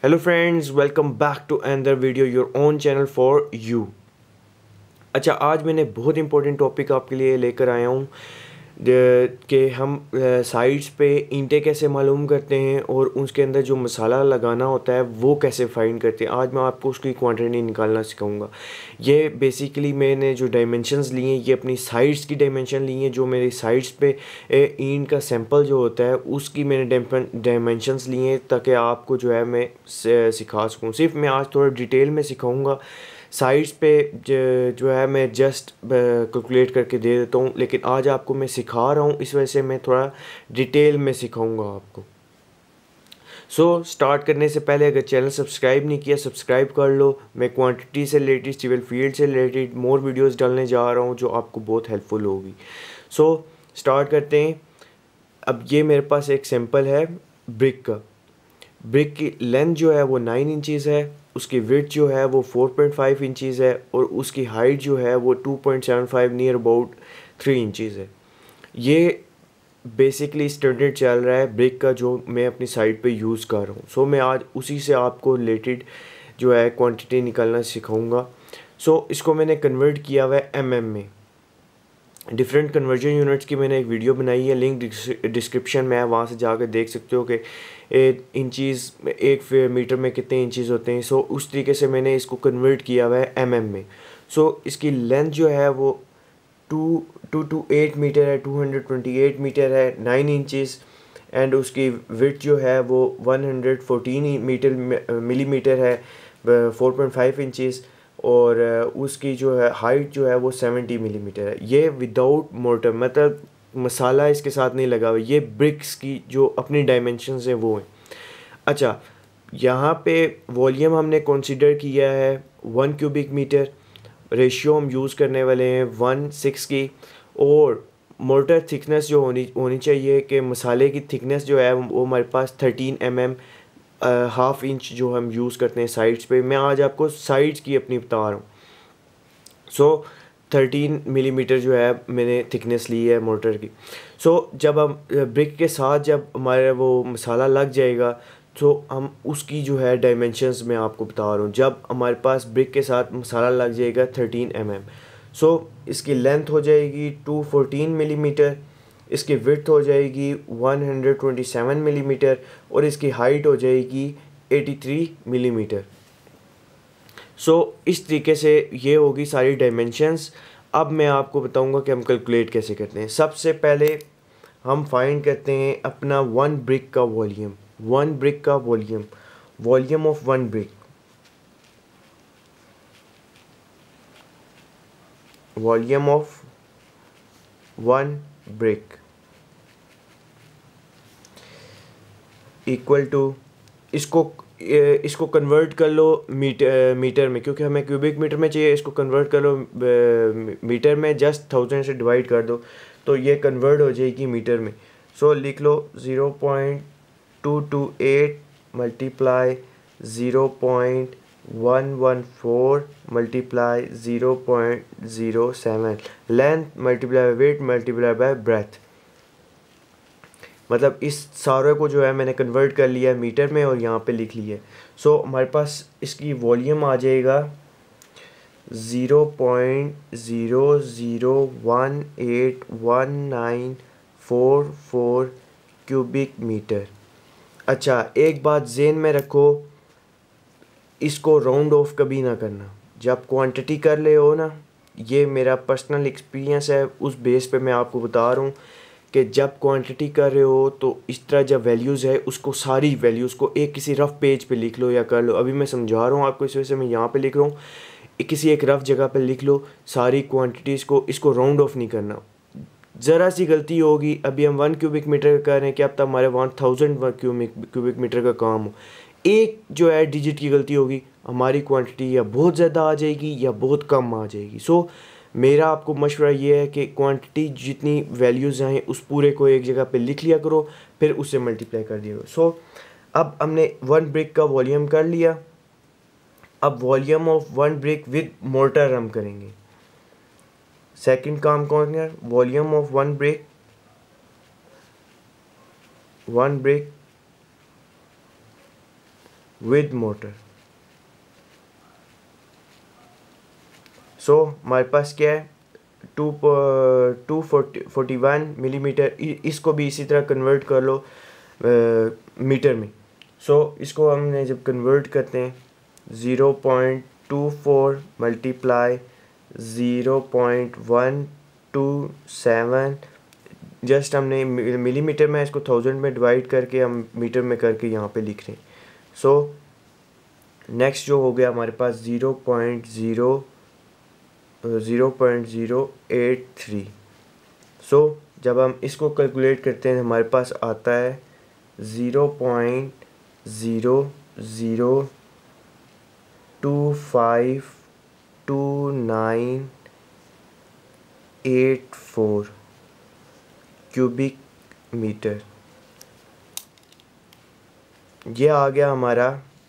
Hello friends, welcome back to another video your own channel for you. अच्छा, आज मैंने बहुत इंपॉर्टेंट टॉपिक आपके लिए लेकर आया हूँ कि हम साइट्स पे ईंटें कैसे मालूम करते हैं और उसके अंदर जो मसाला लगाना होता है वो कैसे फाइंड करते हैं। आज मैं आपको उसकी क्वांटिटी निकालना सिखाऊंगा। ये बेसिकली मैंने जो डायमेंशंस लिए हैं ये अपनी साइट्स की डायमेंशन ली हैं। जो मेरी साइट्स पे ईंट का सैंपल जो होता है उसकी मैंने डायमेंशंस लिए हैं ताकि आपको जो है मैं सिखा सकूँ। सिर्फ मैं आज थोड़ा डिटेल में सिखाऊँगा। साइड्स पे जो है मैं जस्ट कैलकुलेट करके दे देता हूँ, लेकिन आज आपको मैं सिखा रहा हूँ, इस वजह से मैं थोड़ा डिटेल में सिखाऊंगा आपको। स्टार्ट करने से पहले अगर चैनल सब्सक्राइब नहीं किया सब्सक्राइब कर लो। मैं क्वांटिटी से रिलेटेड, सिविल फील्ड से रिलेटेड मोर वीडियोस डालने जा रहा हूँ जो आपको बहुत हेल्पफुल होगी। स्टार्ट करते हैं। अब ये मेरे पास एक सैंपल है ब्रिक का। ब्रिक की लेंथ जो है वो 9 इंचज़ है, उसकी विड्थ जो है वो 4.5 इंचज़ है और उसकी हाइट जो है वो 2.75 नियर अबाउट 3 इंचज़ है। ये बेसिकली स्टैंडर्ड चल रहा है ब्रिक का जो मैं अपनी साइट पे यूज़ कर रहा हूँ। मैं आज उसी से आपको रिलेटेड जो है क्वांटिटी निकालना सिखाऊंगा। इसको मैंने कन्वर्ट किया हुआ है में। डिफरेंट कन्वर्जन यूनिट्स की मैंने एक वीडियो बनाई है, लिंक डिस्क्रिप्शन में है, वहाँ से जाकर देख सकते हो कि इंचज़ एक मीटर में कितने इंचज़ होते हैं। उस तरीके से मैंने इसको कन्वर्ट किया हुआ है में। इसकी लेंथ जो है वो 228 मीटर है, 228 मीटर है, 9 इंचज़। एंड उसकी विड्थ जो है वो 114 मिलीमीटर है, 4.5 इंचज़। और उसकी जो है हाइट जो है वो 70 मिलीमीटर है। ये विदाउट मोर्टर, मतलब मसाला इसके साथ नहीं लगा हुआ। ये ब्रिक्स की जो अपनी डायमेंशंस हैं वो हैं। अच्छा, यहाँ पे वॉल्यूम हमने कंसीडर किया है 1 क्यूबिक मीटर। रेशियो हम यूज़ करने वाले हैं 1:6 की। और मोर्टर थिकनेस जो होनी चाहिए कि मसाले की थिकनेस जो है वो हमारे पास 13 mm, हाफ इंच जो हम यूज़ करते हैं साइड्स पे। मैं आज आपको साइड्स की अपनी बता रहा हूँ। 13 मिलीमीटर जो है मैंने थिकनेस ली है मोटर की। जब हम ब्रिक के साथ जब हमारा वो मसाला लग जाएगा तो हम उसकी जो है डायमेंशंस मैं आपको बता रहा हूँ। जब हमारे पास ब्रिक के साथ मसाला लग जाएगा 13 mm, इसकी लेंथ हो जाएगी 214 मिलीमीटर, इसकी विड्थ हो जाएगी 127 मिलीमीटर और इसकी हाइट हो जाएगी 83 मिलीमीटर। इस तरीके से ये होगी सारी डायमेंशंस। अब मैं आपको बताऊंगा कि हम कैलकुलेट कैसे करते हैं। सबसे पहले हम फाइंड करते हैं अपना वन ब्रिक का वॉल्यूम। वन ब्रिक का volume, volume of one brick, volume of one brick equal to, इसको कन्वर्ट कर लो मीटर में, क्योंकि हमें क्यूबिक मीटर में चाहिए। इसको कन्वर्ट कर लो मीटर में, जस्ट 1000 से डिवाइड कर दो तो ये कन्वर्ट हो जाएगी मीटर में। लिख लो 0.228 multiply 0.114 multiply 0.07, length multiply weight multiply by breadth. मतलब इस सारे को जो है मैंने कन्वर्ट कर लिया है मीटर में और यहाँ पे लिख लिया है। हमारे पास इसकी वॉल्यूम आ जाएगा 0.00181944 क्यूबिक मीटर। अच्छा, एक बात ज़हन में रखो, इसको राउंड ऑफ कभी ना करना जब क्वांटिटी कर ले हो ना। ये मेरा पर्सनल एक्सपीरियंस है, उस बेस पे मैं आपको बता रहा हूँ कि जब क्वांटिटी कर रहे हो तो इस तरह जब वैल्यूज़ है उसको, सारी वैल्यूज़ को एक किसी रफ़ पेज पे लिख लो या कर लो। अभी मैं समझा रहा हूँ आपको, इस वजह से मैं यहाँ पे लिख रहा हूँ। किसी एक रफ़ जगह पे लिख लो सारी क्वांटिटीज़ को, इसको राउंड ऑफ नहीं करना। ज़रा सी गलती होगी, अभी हम 1 क्यूबिक मीटर का कर रहे हैं, क्या पता हमारे 1000 क्यूबिक मीटर का काम हो, एक जो है डिजिट की गलती होगी, हमारी क्वांटिटी या बहुत ज़्यादा आ जाएगी या बहुत कम आ जाएगी। मेरा आपको मशवरा ये है कि क्वांटिटी जितनी वैल्यूज़ हैं उस पूरे को एक जगह पे लिख लिया करो, फिर उससे मल्टीप्लाई कर दिया करो। अब हमने वन ब्रिक का वॉल्यूम कर लिया। अब volume of one brick with mortar हम करेंगे। सेकंड काम कौन है, volume of one brick with mortar. So हमारे पास क्या है, 241 मिलीमीटर। इसको भी इसी तरह कन्वर्ट कर लो मीटर में। सो इसको हमने जब कन्वर्ट करते हैं 0.24 मल्टीप्लाई 0.127, जस्ट हमने मिलीमीटर में इसको 1000 में डिवाइड करके हम मीटर में करके यहाँ पे लिख रहे हैं। सो नेक्स्ट जो हो गया हमारे पास 0.083। सो जब हम इसको कैलकुलेट करते हैं हमारे पास आता है 0.0252984 क्यूबिक मीटर। ये आ गया हमारा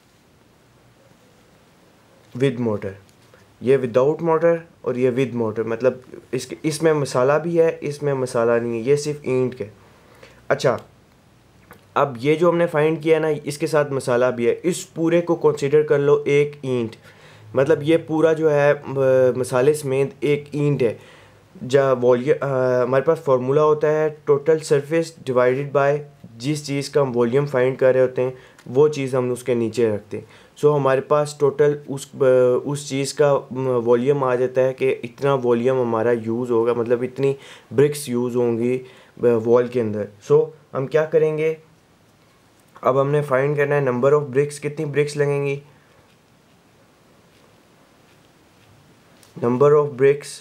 विद मोटर। ये विदाउट मोटर और ये विद मोटर, मतलब इसमें मसाला भी है, इसमें मसाला नहीं है, ये सिर्फ ईंट के। अच्छा, अब ये जो हमने फाइंड किया ना, इसके साथ मसाला भी है। इस पूरे को कंसीडर कर लो एक ईंट, मतलब ये पूरा जो है मसाले समेत एक ईंट है। जब वॉल्यूम हमारे पास फार्मूला होता है टोटल सरफेस डिवाइडेड बाय जिस चीज़ का हम वॉल्यूम फाइंड कर रहे होते हैं वो चीज़ हम उसके नीचे रखते हैं। सो हमारे पास टोटल उस चीज़ का वॉल्यूम आ जाता है कि इतना वॉल्यूम हमारा यूज़ होगा, मतलब इतनी ब्रिक्स यूज़ होंगी वॉल के अंदर। सो हम क्या करेंगे, अब हमने फाइंड करना है नंबर ऑफ ब्रिक्स, कितनी ब्रिक्स लगेंगी। नंबर ऑफ ब्रिक्स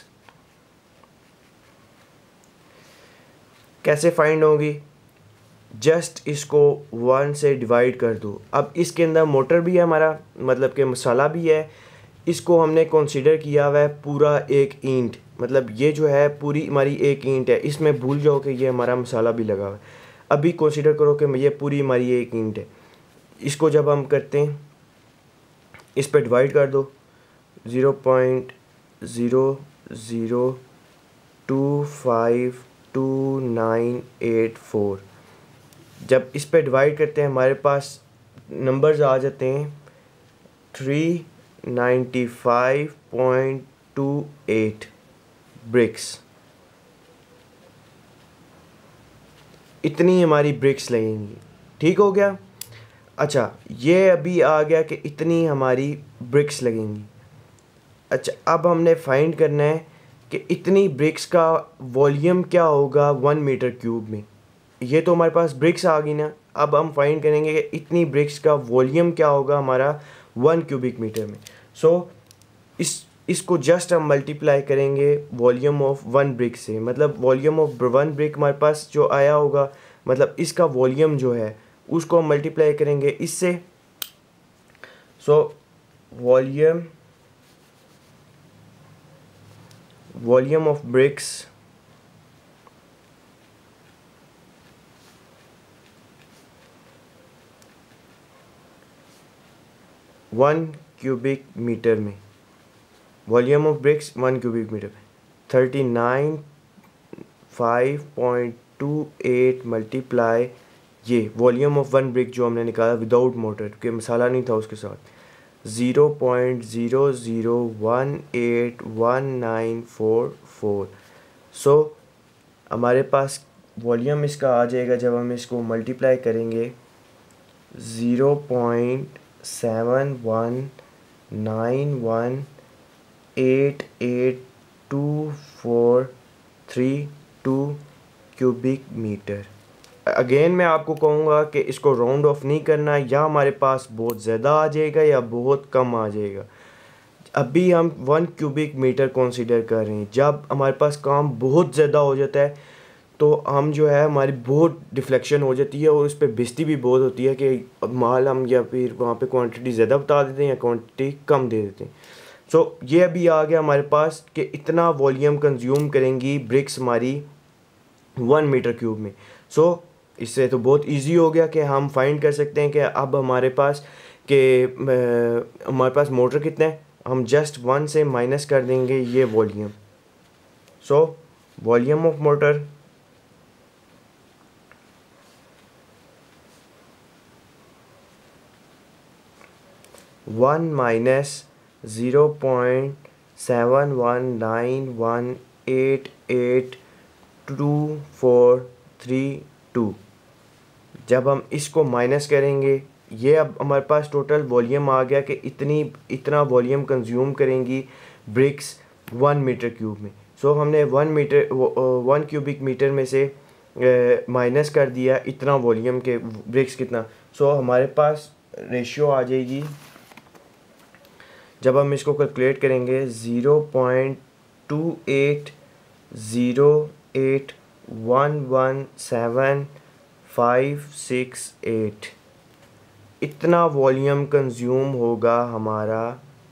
कैसे फाइंड होगी, जस्ट इसको 1 से डिवाइड कर दो। अब इसके अंदर मोटर भी है हमारा, मतलब कि मसाला भी है। इसको हमने कंसीडर किया हुआ है पूरा एक ईंट, मतलब ये जो है पूरी हमारी एक ईंट है। इसमें भूल जाओ कि ये हमारा मसाला भी लगा हुआ है। अभी कंसीडर करो कि ये पूरी हमारी एक ईंट है। इसको जब हम करते हैं इस पर डिवाइड कर दो 0.002522984। जब इस पे डिवाइड करते हैं हमारे पास नंबर्स आ जाते हैं 395.28 ब्रिक्स। इतनी हमारी ब्रिक्स लगेंगी। ठीक हो गया। अच्छा, ये अभी आ गया कि इतनी हमारी ब्रिक्स लगेंगी। अच्छा, अब हमने फाइंड करना है कि इतनी ब्रिक्स का वॉल्यूम क्या होगा 1 मीटर क्यूब में। ये तो हमारे पास ब्रिक्स आ गई ना। अब हम फाइंड करेंगे कि इतनी ब्रिक्स का वॉल्यूम क्या होगा हमारा 1 क्यूबिक मीटर में। सो इसको जस्ट हम मल्टीप्लाई करेंगे वॉल्यूम ऑफ 1 ब्रिक से, मतलब वॉल्यूम ऑफ 1 ब्रिक हमारे पास जो आया होगा, मतलब इसका वॉल्यूम जो है उसको हम मल्टीप्लाई करेंगे इससे। So volume of bricks one cubic metre में, volume of bricks 1 cubic metre में 39.5.28 मल्टीप्लाई ये वॉल्यूम ऑफ 1 ब्रिक जो हमने निकाला विदाउट मोटर, क्योंकि मसाला नहीं था उसके साथ, 0.00181944। सो हमारे पास वॉल्यूम इसका आ जाएगा जब हम इसको मल्टीप्लाई करेंगे 0.7119882432 क्यूबिक मीटर। अगेन मैं आपको कहूँगा कि इसको राउंड ऑफ नहीं करना, या हमारे पास बहुत ज़्यादा आ जाएगा या बहुत कम आ जाएगा। अभी हम 1 क्यूबिक मीटर कंसीडर कर रहे हैं। जब हमारे पास काम बहुत ज़्यादा हो जाता है तो हम जो है हमारी बहुत डिफ्लेक्शन हो जाती है और उस पर बेइज्जती भी बहुत होती है कि माल हम या फिर वहाँ पे क्वांटिटी ज़्यादा बता देते हैं या क्वांटिटी कम दे देते हैं। सो ये अभी आ गया हमारे पास कि इतना वॉल्यूम कंज्यूम करेंगी ब्रिक्स हमारी 1 मीटर क्यूब में। सो इससे तो बहुत इजी हो गया कि हम फाइंड कर सकते हैं कि अब हमारे पास मोटर कितने हैं। हम जस्ट 1 से माइनस कर देंगे ये volume. So volume of mortar 1 minus 0.7191882432। जब हम इसको माइनस करेंगे, ये अब हमारे पास टोटल वॉल्यूम आ गया कि इतना वॉल्यूम कंज्यूम करेंगी ब्रिक्स 1 मीटर क्यूब में। सो हमने 1 क्यूबिक मीटर में से माइनस कर दिया इतना वॉल्यूम के ब्रिक्स कितना। सो हमारे पास रेशियो आ जाएगी, जब हम इसको कैलकुलेट करेंगे 0.2808117568। इतना वॉल्यूम कंज्यूम होगा हमारा।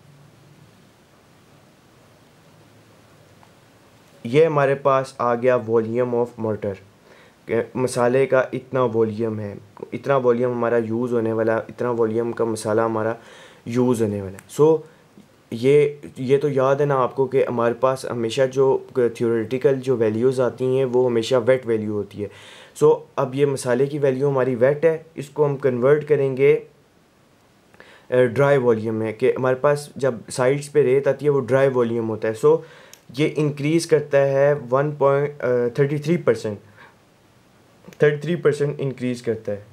ये हमारे पास आ गया वॉल्यूम ऑफ मोटर। मसाले का इतना वॉल्यूम है, इतना वॉल्यूम हमारा यूज़ होने वाला, इतना वॉल्यूम का मसाला हमारा यूज़ होने वाला है। सो ये तो याद है ना आपको कि हमारे पास हमेशा जो थ्योरेटिकल जो वैल्यूज़ आती हैं वो हमेशा वेट वैल्यू होती है। सो अब ये मसाले की वैल्यू हमारी वेट है, इसको हम कन्वर्ट करेंगे ड्राई वॉल्यूम में, कि हमारे पास जब साइड्स पे रेत आती है वो ड्राई वॉल्यूम होता है। सो ये इंक्रीज़ करता है 33% इंक्रीज़ करता है।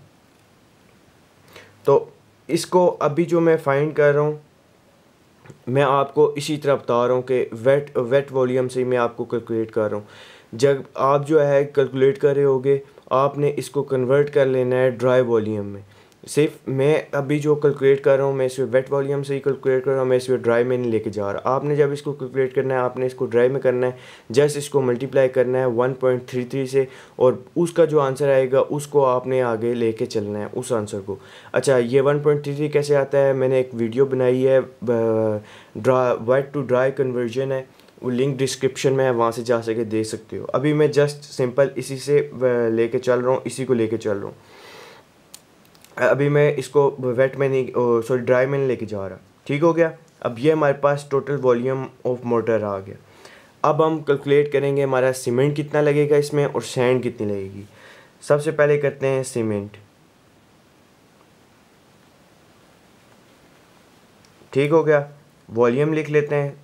तो इसको अभी जो मैं फाइंड कर रहा हूँ, मैं आपको इसी तरह बता रहा हूँ कि वेट वॉल्यूम से मैं आपको कैलकुलेट कर रहा हूँ। जब आप जो है कैलकुलेट कर रहे होगे, आपने इसको कन्वर्ट कर लेना है ड्राई वॉल्यूम में। सिर्फ मैं अभी जो कैलकुलेट कर रहा हूँ, मैं इसको वेट वॉल्यूम से ही कैलकुलेट कर रहा हूँ, मैं इसको ड्राई में नहीं लेके जा रहा। आपने जब इसको कैलकुलेट करना है, आपने इसको ड्राई में करना है, जस्ट इसको मल्टीप्लाई करना है 1.33 से, और उसका जो आंसर आएगा उसको आपने आगे लेके चलना है उस आंसर को। अच्छा, ये 1.33 कैसे आता है, मैंने एक वीडियो बनाई है, वेट टू ड्राई कन्वर्जन है, वो लिंक डिस्क्रिप्शन में है, वहाँ से जा सके देख सकते हो। अभी मैं जस्ट सिंपल इसी से लेके चल रहा हूँ, इसी को लेके चल रहा हूँ। अभी मैं इसको वेट में नहीं, सॉरी ड्राई में नहीं लेके जा रहा। ठीक हो गया। अब ये हमारे पास टोटल वॉल्यूम ऑफ मोटर आ गया। अब हम कैलकुलेट करेंगे हमारा सीमेंट कितना लगेगा इसमें और सैंड कितनी लगेगी। सबसे पहले करते हैं सीमेंट। ठीक हो गया। वॉल्यूम लिख लेते हैं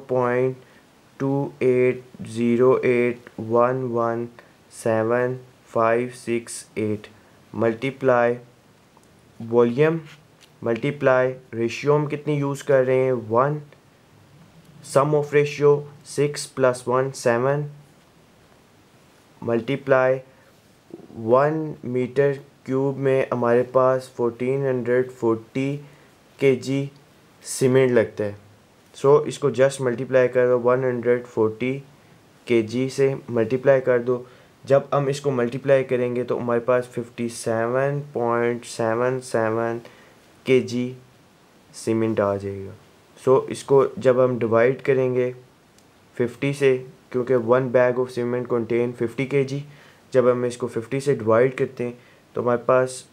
0.2808117568 मल्टीप्लाई वॉल्यूम मल्टीप्लाई रेशियो हम कितनी यूज़ कर रहे हैं 1, sum of ratio 6 + 1 7 multiply 1 metre cube में हमारे पास 1440 kg सीमेंट लगता है। सो इसको जस्ट मल्टीप्लाई कर दो 140 kg से मल्टीप्लाई कर दो। जब हम इसको मल्टीप्लाई करेंगे तो हमारे पास 57.77 kg सीमेंट आ जाएगा। सो इसको जब हम डिवाइड करेंगे 50 से, क्योंकि 1 bag of cement contain 50 kg, जब हम इसको 50 से डिवाइड करते हैं तो हमारे पास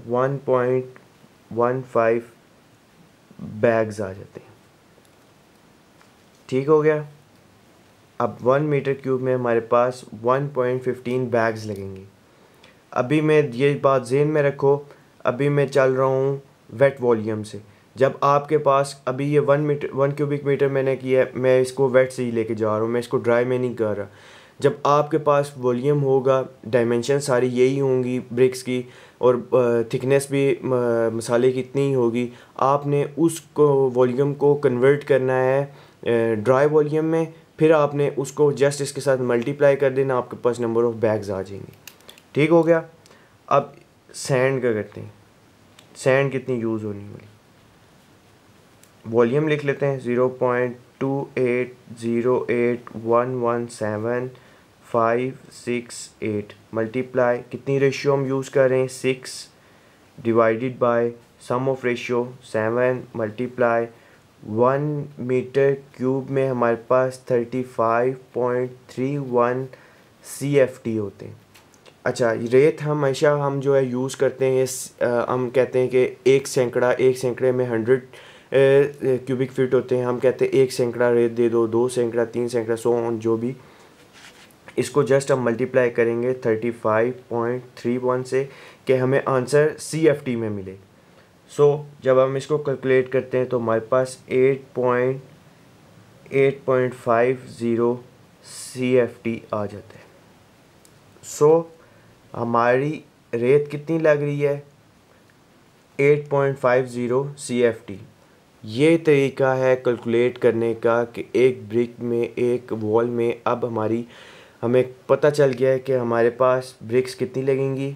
1.15 बैग्स आ जाते हैं। ठीक हो गया। अब 1 मीटर क्यूब में हमारे पास 1.15 बैग्स लगेंगे। अभी मैं ये बात ज़हन में रखो, अभी मैं चल रहा हूँ वेट वॉल्यूम से। जब आपके पास अभी ये 1 क्यूबिक मीटर मैंने किया है, मैं इसको वेट से ही लेके जा रहा हूँ, मैं इसको ड्राई में नहीं कर रहा। जब आपके पास वॉल्यूम होगा, डायमेंशन सारी यही होंगी ब्रिक्स की, और थिकनेस भी मसाले की इतनी ही होगी। आपने उसको वॉल्यूम को कन्वर्ट करना है ड्राई वॉल्यूम में, फिर आपने उसको जस्ट इसके साथ मल्टीप्लाई कर देना, आपके पास नंबर ऑफ़ बैग्स आ जाएंगे। ठीक हो गया। अब सैंड का करते हैं, सैंड कितनी यूज़ होने वाली। वॉल्यूम लिख लेते हैं 0.2808117568 मल्टीप्लाई कितनी रेशियो हम यूज़ कर रहे हैं 6 divided by sum of ratio 7 multiply 1 metre cube में हमारे पास 35.31 CFT होते हैं। अच्छा, रेत हमेशा हम जो है यूज़ करते हैं, हम कहते हैं कि एक सैकड़े में 100 क्यूबिक फीट होते हैं। हम कहते हैं 1 सैकड़ा रेत दे दो, 2 सैकड़ा, 3 सैकड़ा, सो ऑन जो भी। इसको जस्ट हम मल्टीप्लाई करेंगे 35.31 से कि हमें आंसर CFT में मिले। जब हम इसको कैलकुलेट करते हैं तो हमारे पास 8.50 CFT आ जाता है। हमारी रेत कितनी लग रही है? 8.50 CFT। ये तरीका है कैलकुलेट करने का कि एक ब्रिक में, एक वॉल में अब हमें पता चल गया है कि हमारे पास ब्रिक्स कितनी लगेंगी।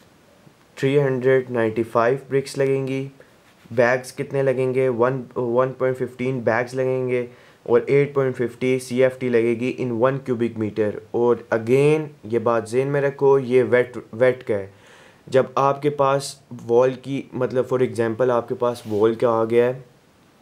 395 ब्रिक्स लगेंगी। बैग्स कितने लगेंगे? 1.15 बैग्स लगेंगे और 8.50 CFT लगेगी इन 1 क्यूबिक मीटर। और अगेन ये बात ज़हन में रखो, ये वेट का है। जब आपके पास वॉल की, मतलब फॉर एग्जांपल आपके पास वॉल का आ गया है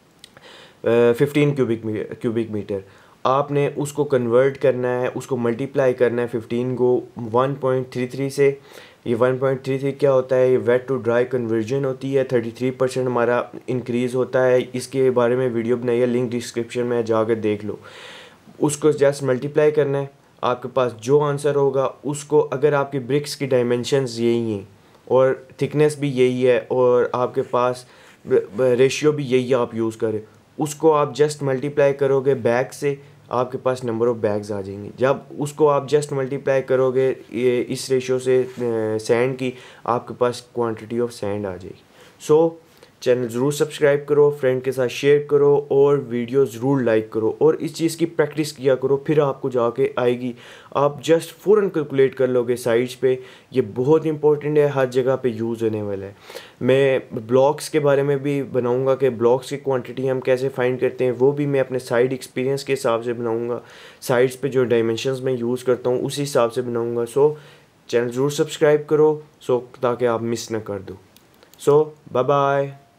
15 क्यूबिक मीटर, आपने उसको कन्वर्ट करना है, उसको मल्टीप्लाई करना है 15 को 1.33 से। ये 1.33 क्या होता है? ये वेट टू ड्राई कन्वर्जन होती है। 33% हमारा इंक्रीज़ होता है। इसके बारे में वीडियो बनाई है, लिंक डिस्क्रिप्शन में जाकर देख लो। उसको जस्ट मल्टीप्लाई करना है, आपके पास जो आंसर होगा उसको, अगर आपकी ब्रिक्स की डायमेंशंस यही हैं और थिकनेस भी यही है और आपके पास रेशियो भी यही आप यूज़ करें, उसको आप जस्ट मल्टीप्लाई करोगे बैग से, आपके पास नंबर ऑफ़ बैग्स आ जाएंगे। जब उसको आप जस्ट मल्टीप्लाई करोगे ये इस रेशियो से सैंड की, आपके पास क्वांटिटी ऑफ सैंड आ जाएगी। चैनल ज़रूर सब्सक्राइब करो, फ्रेंड के साथ शेयर करो और वीडियो ज़रूर लाइक करो और इस चीज़ की प्रैक्टिस किया करो, फिर आपको जाके आएगी। आप जस्ट फ़ौरन कैलकुलेट कर लोगे साइड्स पे। ये बहुत इंपॉर्टेंट है, हर जगह पे यूज़ होने वाला है। मैं ब्लॉक्स के बारे में भी बनाऊंगा कि ब्लॉक्स की क्वांटिटी हम कैसे फाइंड करते हैं, वो भी मैं अपने साइड एक्सपीरियंस के हिसाब से बनाऊँगा। साइड्स पे जो डायमेंशंस मैं यूज़ करता हूँ उसी हिसाब से बनाऊँगा। चैनल ज़रूर सब्सक्राइब करो ताकि आप मिस ना कर दो। Bye bye.